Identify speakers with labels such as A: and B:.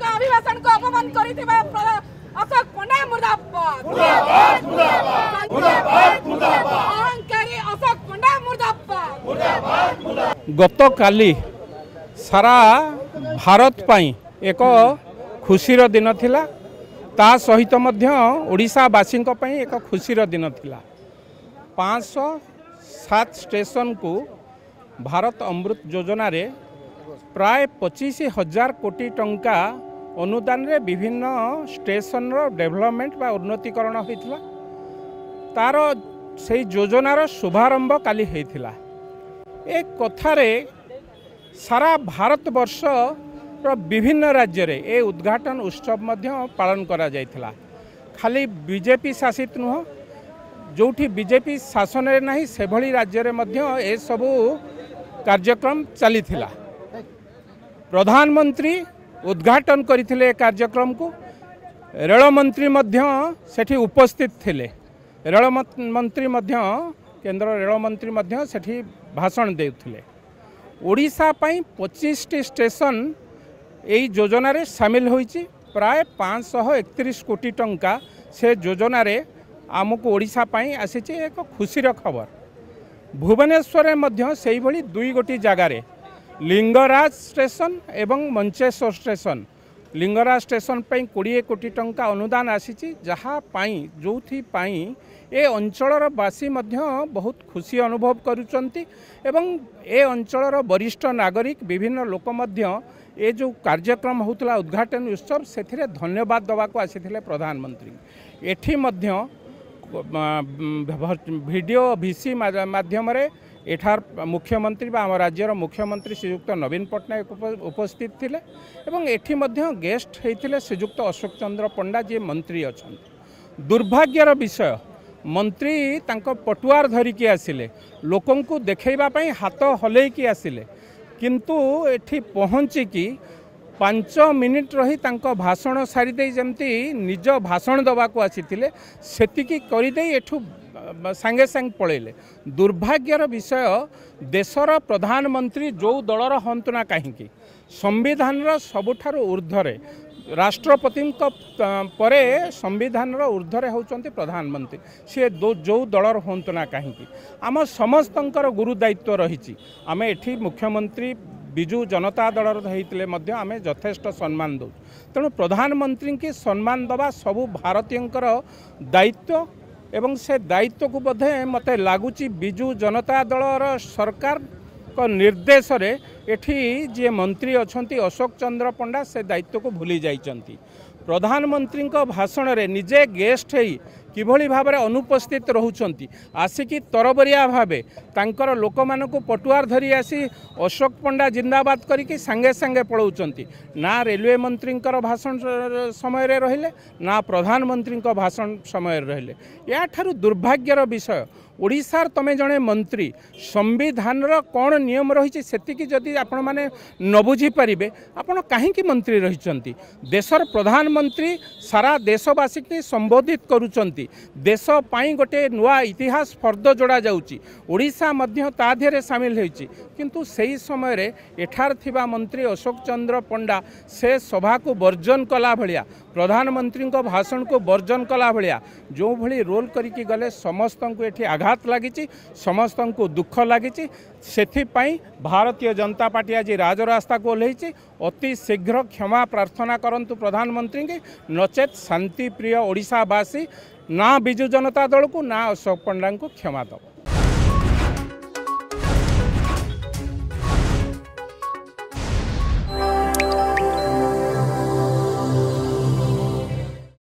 A: को अभिभाषण को अपमान करिथिबा अशोक पंडा मुर्दाबाद मुर्दाबाद मुर्दाबाद मुर्दाबाद मुर्दाबाद अहंकारी अशोक पंडा मुर्दाबाद मुर्दाबाद मुर्दाबाद।
B: गत काली सारा भारत पाई एक खुशीर दिन थिला ता सहित मध्य ओडिशावासी एक खुशीर दिन थिला। 507 स्टेशन को भारत अमृत योजना रे प्राय 25,000 कोटी टंका अनुदान रे विभिन्न स्टेशन रो डेवलपमेंट बा उन्नतीकरण होइथिला। तार से योजनार शुभारंभ काली होइथिला। एक कथारे सारा भारत वर्ष विभिन्न राज्य रे ए उद्घाटन उत्सव मध्य पालन करा जायथिला। खाली बीजेपी शासित नुह जोठी बीजेपी शासन रे नहीं से भली राज्य रे मध्य ए सबु कार्यक्रम चलीथिला। प्रधानमंत्री उद्घाटन करथिले कार्यक्रम को रेल मंत्री मध्य सेठी उपस्थित थिले। रेल मंत्री मध्य केंद्र रेल मंत्री मध्य सेठी भाषण देउथिले। ओडिशा पई 25 स्टेशन यही योजना रे शामिल होइछि। प्राय 531 कोटी टंका से योजना रे आमको ओडिशा पई आसीछि। एक खुशीर खबर भुवनेश्वर मध्य सेही भली 2 गोटी जगार लिंगराज स्टेशन एवं मंचेश्वर स्टेशन। लिंगराज स्टेशन पई 20 कोटी टंका अनुदान आसीछि जहाँ पाई जोथि पाई ए अंचलर बासी मध्य बहुत खुशी अनुभव करुचंती एवं ए अंचलर वरिष्ठ नागरिक विभिन्न लोक मध्य ए जो कार्यक्रम होता उद्घाटन उत्सव से धन्यवाद दवा को आसीथिले प्रधानमंत्री। एठी मध्य वीडियो भिसी माध्यम रे एठार मुख्यमंत्री बा आम राज्यर मुख्यमंत्री श्रीयुक्त नवीन पट्टनायक उपस्थित थिले एवं एठी मध्य गेस्ट होइथिले श्रीयुक्त अशोक चंद्र पंडा जी मंत्री अछंती। दुर्भाग्यर विषय मंत्री तांको पटुआर धरिकी आसिले लोकन को देखैबा पई हाथ हलेकी आसिले किंतु एठी पहुँचिकी 5 मिनिट रही तांको भाषण सारी जमती निज भाषण दवा को आसीथिले सेतिकी करिदे एठू सांगे सांग पळेले। दुर्भाग्यर विषय देशर प्रधानमंत्री जो दलर हंतु ना कहीं संविधान सबुठारु ऊर्ध्वरे राष्ट्रपति परे संविधान ऊर्ध्वरे होचंती प्रधानमंत्री सी जो दलर हंतु ना कहीं आम समस्तंकर गुरु दायित्व रही। आम एठी मुख्यमंत्री विजु जनता दलर होइतिले मध्य आमे यथेष्ट सम्मान दो तेणु प्रधानमंत्री की सम्मान दवा सबु भारतीयंकर दायित्व एवं से दायित्व को बोधे मते लागुची विजु जनता दलर सरकार को निर्देश रे एठी जे मंत्री अछंती अशोक चंद्र पंडा से दायित्व को भूली जाइचंती। प्रधानमंत्री भाषण रे निजे गेस्ट है किभली भाव में अनुपस्थित रहउचंती आसिकी तरबरिया भावे तांकर लोक मान को पटुआर धरी आसी अशोक पंडा जिंदाबाद करिकी सांगे सांगे पळौचंती। ना रेलवे मंत्री भाषण समय रे रहिले ना प्रधानमंत्री भाषण समय रहिले। या ठारू दुर्भाग्यर विषय ओडिशार तमे जणे मंत्री संविधान कौन नियम रही सेतिकी जदि आपण माने न बुझी पारिबे आपण काहेकि मंत्री रहिचंती। देशर प्रधानमंत्री सारा देशवासी की संबोधित करुचंती। देश पाई गोटे नुआ इतिहास फर्द जोड़ा जाउची ओडिशा मध्य ता धेरे शामिल होइची किंतु सही समय रे एठार थिबा मंत्री अशोक चंद्र पंडा से सभा को वर्जन कला भलिया प्रधानमंत्री को भाषण को वर्जन कला भलिया जो भली रोल करिकी गले समस्त को एठी आघात लागिची समस्त को दुख लागिची। सेथिपाई भारतीय जनता पार्टी आज राजरास्ता को ओह्लैची। अति शीघ्र क्षमा प्रार्थना करंतु प्रधानमंत्री के नचेत शांति प्रिय ओडिशावासी ना विजु जनता दल को ना अशोक पंडा को क्षमा दो।